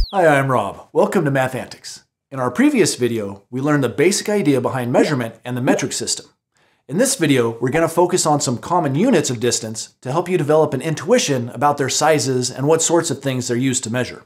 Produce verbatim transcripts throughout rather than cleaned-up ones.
Hi, I'm Rob. Welcome to Math Antics. In our previous video, we learned the basic idea behind measurement and the metric system. In this video, we're going to focus on some common units of distance to help you develop an intuition about their sizes and what sorts of things they're used to measure.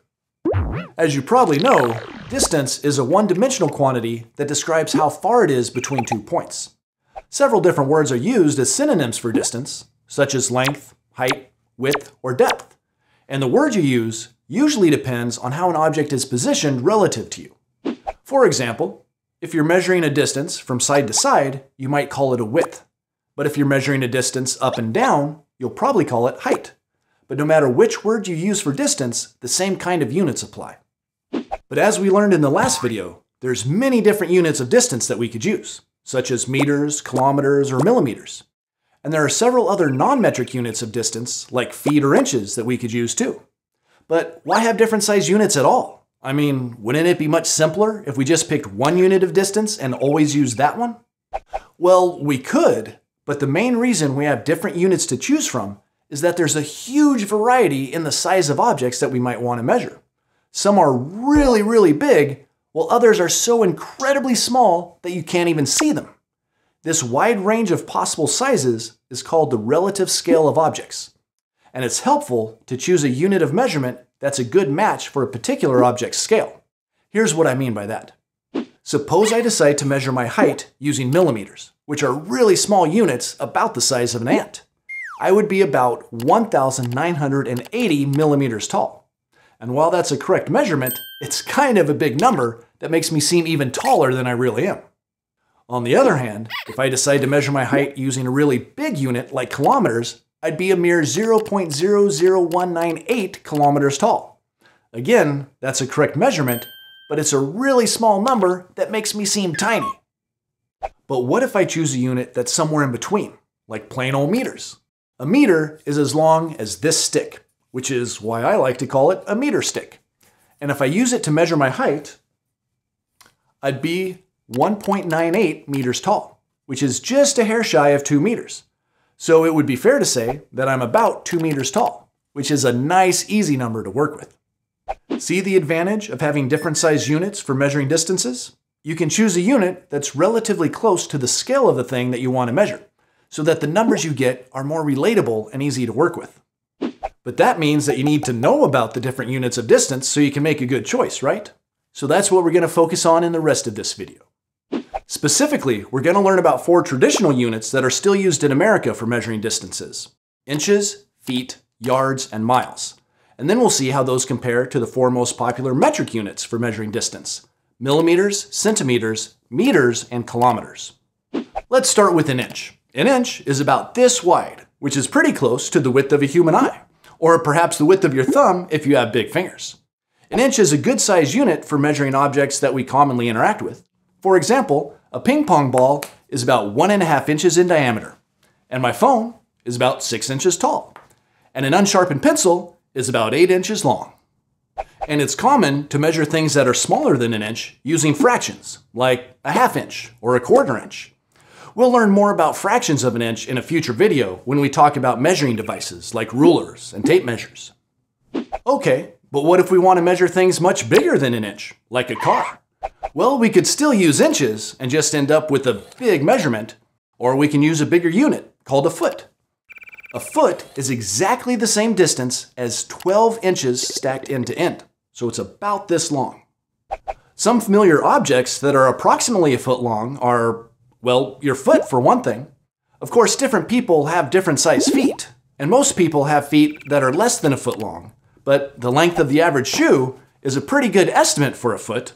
As you probably know, distance is a one-dimensional quantity that describes how far it is between two points. Several different words are used as synonyms for distance, such as length, height, width, or depth. And the word you use usually depends on how an object is positioned relative to you. For example, if you're measuring a distance from side to side, you might call it a width. But if you're measuring a distance up and down, you'll probably call it height. But no matter which word you use for distance, the same kind of units apply. But as we learned in the last video, there's many different units of distance that we could use, such as meters, kilometers, or millimeters. And there are several other non-metric units of distance, like feet or inches, that we could use too. But why have different size units at all? I mean, wouldn't it be much simpler if we just picked one unit of distance and always used that one? Well, we could, but the main reason we have different units to choose from is that there's a huge variety in the size of objects that we might want to measure. Some are really, really big, while others are so incredibly small that you can't even see them. This wide range of possible sizes is called the relative scale of objects. And it's helpful to choose a unit of measurement that's a good match for a particular object's scale. Here's what I mean by that. Suppose I decide to measure my height using millimeters, which are really small units about the size of an ant. I would be about one thousand nine hundred eighty millimeters tall. And while that's a correct measurement, it's kind of a big number that makes me seem even taller than I really am. On the other hand, if I decide to measure my height using a really big unit like kilometers, I'd be a mere zero point zero zero one nine eight kilometers tall. Again, that's a correct measurement, but it's a really small number that makes me seem tiny. But what if I choose a unit that's somewhere in between, like plain old meters? A meter is as long as this stick, which is why I like to call it a meter stick. And if I use it to measure my height, I'd be one point nine eight meters tall, which is just a hair shy of two meters. So it would be fair to say that I'm about two meters tall, which is a nice, easy number to work with. See the advantage of having different size units for measuring distances? You can choose a unit that's relatively close to the scale of the thing that you want to measure, so that the numbers you get are more relatable and easy to work with. But that means that you need to know about the different units of distance so you can make a good choice, right? So that's what we're going to focus on in the rest of this video. Specifically, we're going to learn about four traditional units that are still used in America for measuring distances: inches, feet, yards, and miles. And then we'll see how those compare to the four most popular metric units for measuring distance: millimeters, centimeters, meters, and kilometers. Let's start with an inch. An inch is about this wide, which is pretty close to the width of a human eye, or perhaps the width of your thumb if you have big fingers. An inch is a good size unit for measuring objects that we commonly interact with. For example, a ping pong ball is about one and a half inches in diameter, and my phone is about six inches tall, and an unsharpened pencil is about eight inches long. And it's common to measure things that are smaller than an inch using fractions, like a half inch or a quarter inch. We'll learn more about fractions of an inch in a future video when we talk about measuring devices like rulers and tape measures. Okay, but what if we want to measure things much bigger than an inch, like a car? Well, we could still use inches and just end up with a big measurement, or we can use a bigger unit called a foot. A foot is exactly the same distance as twelve inches stacked end to end, so it's about this long. Some familiar objects that are approximately a foot long are, well, your foot for one thing. Of course, different people have different size feet, and most people have feet that are less than a foot long, but the length of the average shoe is a pretty good estimate for a foot.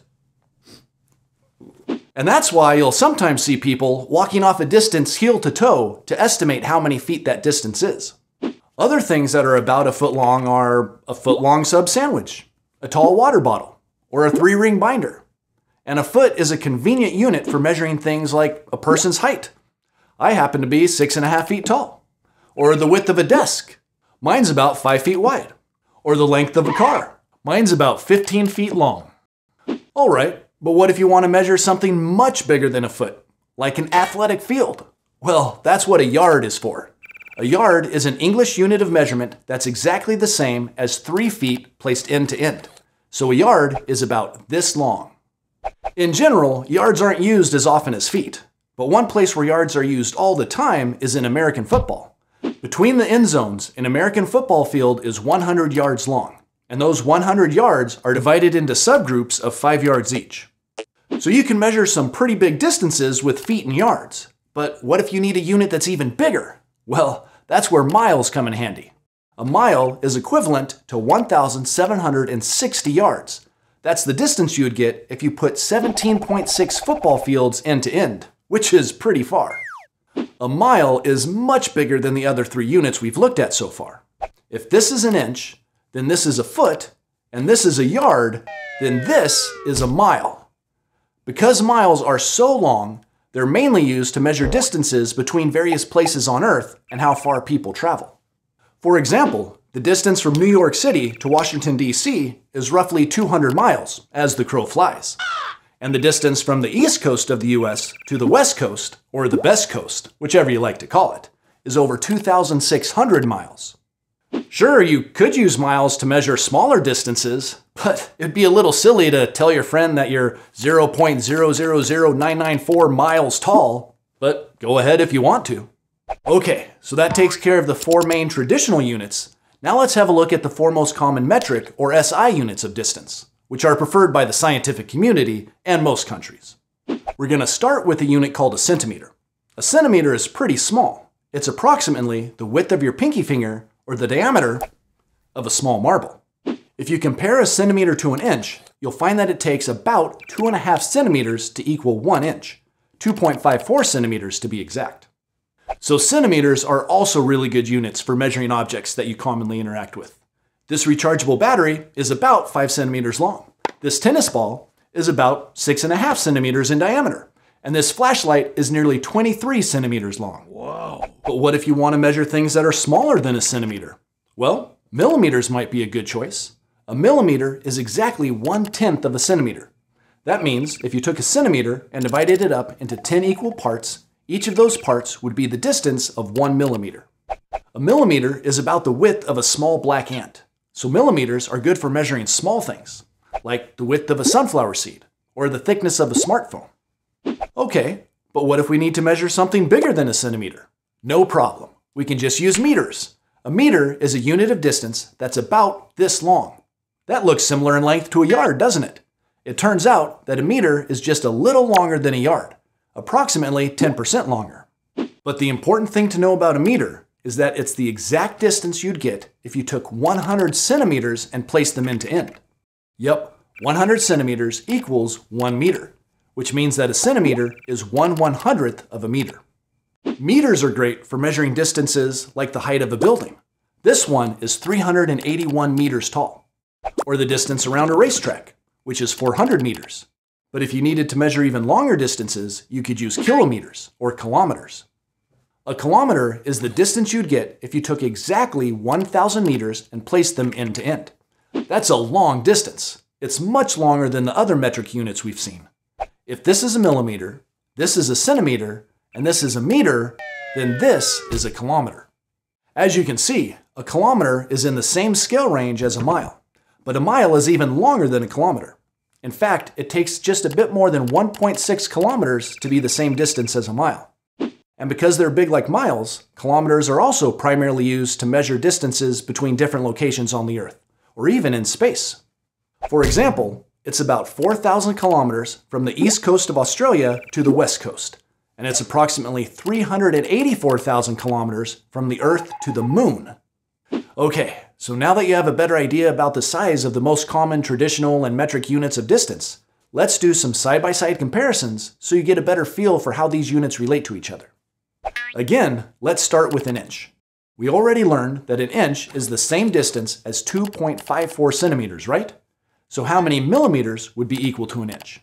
And that's why you'll sometimes see people walking off a distance heel to toe to estimate how many feet that distance is. Other things that are about a foot long are a foot long sub sandwich, a tall water bottle, or a three ring binder. And a foot is a convenient unit for measuring things like a person's height. I happen to be six and a half feet tall. Or the width of a desk. Mine's about five feet wide. Or the length of a car. Mine's about fifteen feet long. All right. But what if you want to measure something much bigger than a foot, like an athletic field? Well, that's what a yard is for. A yard is an English unit of measurement that's exactly the same as three feet placed end to end. So a yard is about this long. In general, yards aren't used as often as feet, but one place where yards are used all the time is in American football. Between the end zones, an American football field is one hundred yards long, and those one hundred yards are divided into subgroups of five yards each. So you can measure some pretty big distances with feet and yards, but what if you need a unit that's even bigger? Well, that's where miles come in handy. A mile is equivalent to one thousand seven hundred sixty yards. That's the distance you would get if you put seventeen point six football fields end to end, which is pretty far. A mile is much bigger than the other three units we've looked at so far. If this is an inch, then this is a foot, and this is a yard, then this is a mile. Because miles are so long, they're mainly used to measure distances between various places on Earth and how far people travel. For example, the distance from New York City to Washington, D C is roughly two hundred miles, as the crow flies. And the distance from the east coast of the U S to the west coast, or the best coast, whichever you like to call it, is over two thousand six hundred miles. Sure, you could use miles to measure smaller distances, but it'd be a little silly to tell your friend that you're zero point zero zero zero nine nine four miles tall, but go ahead if you want to. Okay, so that takes care of the four main traditional units. Now let's have a look at the four most common metric, or S I units of distance, which are preferred by the scientific community and most countries. We're going to start with a unit called a centimeter. A centimeter is pretty small. It's approximately the width of your pinky finger, or the diameter of a small marble. If you compare a centimeter to an inch, you'll find that it takes about two and a half centimeters to equal one inch, two point five four centimeters to be exact. So centimeters are also really good units for measuring objects that you commonly interact with. This rechargeable battery is about five centimeters long. This tennis ball is about six and a half centimeters in diameter. And this flashlight is nearly twenty-three centimeters long. Whoa. But what if you want to measure things that are smaller than a centimeter? Well, millimeters might be a good choice. A millimeter is exactly one-tenth of a centimeter. That means if you took a centimeter and divided it up into ten equal parts, each of those parts would be the distance of one millimeter. A millimeter is about the width of a small black ant. So millimeters are good for measuring small things, like the width of a sunflower seed or the thickness of a smartphone. Okay, but what if we need to measure something bigger than a centimeter? No problem. We can just use meters. A meter is a unit of distance that's about this long. That looks similar in length to a yard, doesn't it? It turns out that a meter is just a little longer than a yard, approximately ten percent longer. But the important thing to know about a meter is that it's the exact distance you'd get if you took one hundred centimeters and placed them end to end. Yep, one hundred centimeters equals one meter, which means that a centimeter is one one-hundredth of a meter. Meters are great for measuring distances like the height of a building. This one is three hundred eighty-one meters tall, or the distance around a racetrack, which is four hundred meters. But if you needed to measure even longer distances, you could use kilometers or kilometers. A kilometer is the distance you'd get if you took exactly one thousand meters and placed them end to end. That's a long distance. It's much longer than the other metric units we've seen. If this is a millimeter, this is a centimeter, and this is a meter, then this is a kilometer. As you can see, a kilometer is in the same scale range as a mile, but a mile is even longer than a kilometer. In fact, it takes just a bit more than one point six kilometers to be the same distance as a mile. And because they're big like miles, kilometers are also primarily used to measure distances between different locations on the Earth, or even in space. For example, it's about four thousand kilometers from the east coast of Australia to the west coast, and it's approximately three hundred eighty-four thousand kilometers from the Earth to the Moon. Okay, so now that you have a better idea about the size of the most common traditional and metric units of distance, let's do some side-by-side comparisons so you get a better feel for how these units relate to each other. Again, let's start with an inch. We already learned that an inch is the same distance as two point five four centimeters, right? So how many millimeters would be equal to an inch?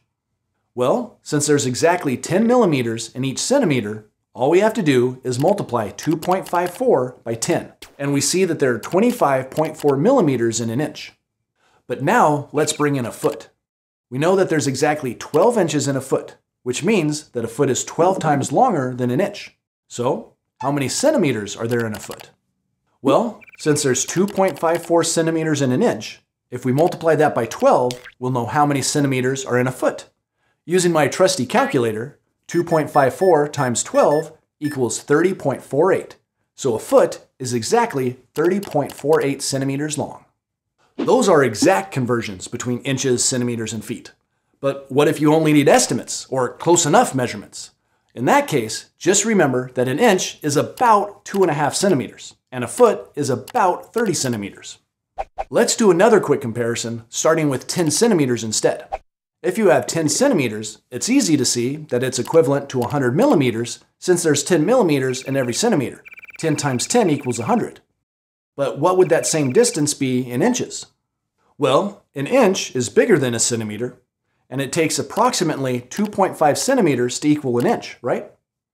Well, since there's exactly ten millimeters in each centimeter, all we have to do is multiply two point five four by ten, and we see that there are twenty-five point four millimeters in an inch. But now let's bring in a foot. We know that there's exactly twelve inches in a foot, which means that a foot is twelve times longer than an inch. So, how many centimeters are there in a foot? Well, since there's two point five four centimeters in an inch, If we multiply that by twelve, we'll know how many centimeters are in a foot. Using my trusty calculator, two point five four times twelve equals thirty point four eight. So a foot is exactly thirty point four eight centimeters long. Those are exact conversions between inches, centimeters, and feet. But what if you only need estimates or close enough measurements? In that case, just remember that an inch is about two and a half centimeters, and a foot is about thirty centimeters. Let's do another quick comparison, starting with ten centimeters instead. If you have ten centimeters, it's easy to see that it's equivalent to one hundred millimeters since there's ten millimeters in every centimeter. ten times ten equals one hundred. But what would that same distance be in inches? Well, an inch is bigger than a centimeter, and it takes approximately two point five centimeters to equal an inch, right?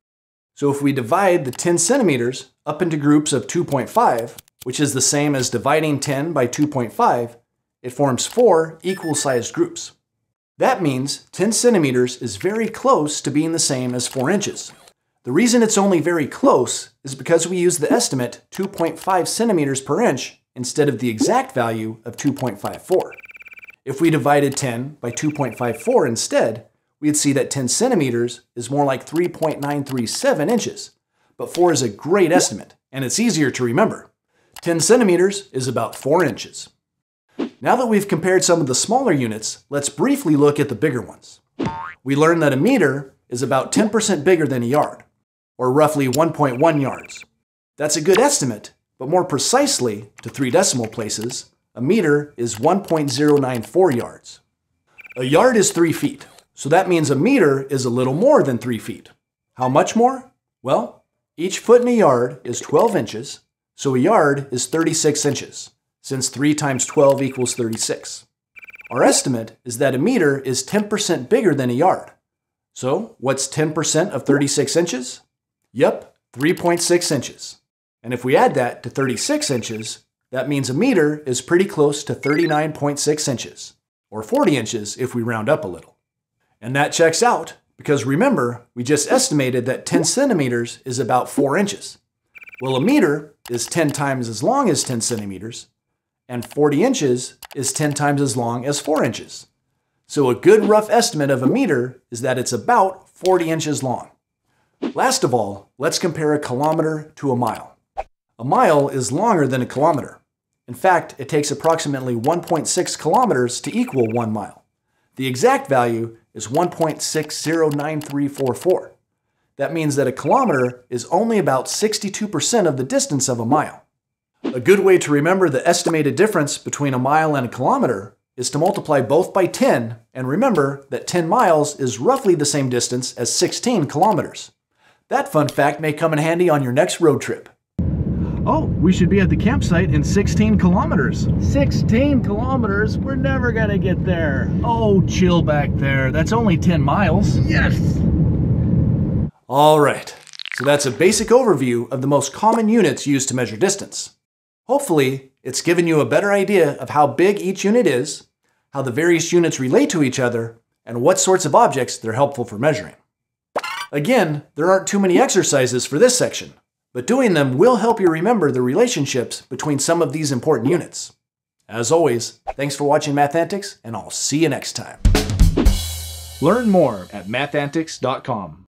So if we divide the ten centimeters up into groups of two point five, which is the same as dividing ten by two point five, it forms four equal-sized groups. That means ten centimeters is very close to being the same as four inches. The reason it's only very close is because we use the estimate two point five centimeters per inch instead of the exact value of two point five four. If we divided ten by two point five four instead, we'd see that ten centimeters is more like three point nine three seven inches. But four is a great estimate, and it's easier to remember. ten centimeters is about four inches. Now that we've compared some of the smaller units, let's briefly look at the bigger ones. We learned that a meter is about ten percent bigger than a yard, or roughly one point one yards. That's a good estimate, but more precisely, to three decimal places, a meter is one point zero nine four yards. A yard is three feet, so that means a meter is a little more than three feet. How much more? Well, each foot in a yard is twelve inches, so a yard is thirty-six inches, since three times twelve equals thirty-six. Our estimate is that a meter is ten percent bigger than a yard. So, what's ten percent of thirty-six inches? Yep, three point six inches. And if we add that to thirty-six inches, that means a meter is pretty close to thirty-nine point six inches, or forty inches if we round up a little. And that checks out, because remember, we just estimated that ten centimeters is about four inches. Well, a meter is ten times as long as ten centimeters, and forty inches is ten times as long as four inches. So a good rough estimate of a meter is that it's about forty inches long. Last of all, let's compare a kilometer to a mile. A mile is longer than a kilometer. In fact, it takes approximately one point six kilometers to equal one mile. The exact value is one point six zero nine three four four. That means that a kilometer is only about sixty-two percent of the distance of a mile. A good way to remember the estimated difference between a mile and a kilometer is to multiply both by ten, and remember that ten miles is roughly the same distance as sixteen kilometers. That fun fact may come in handy on your next road trip. Oh, we should be at the campsite in sixteen kilometers. sixteen kilometers? We're never gonna get there. Oh, chill back there. That's only ten miles. Yes! All right, so that's a basic overview of the most common units used to measure distance. Hopefully, it's given you a better idea of how big each unit is, how the various units relate to each other, and what sorts of objects they're helpful for measuring. Again, there aren't too many exercises for this section, but doing them will help you remember the relationships between some of these important units. As always, thanks for watching Math Antics, and I'll see you next time. Learn more at math antics dot com.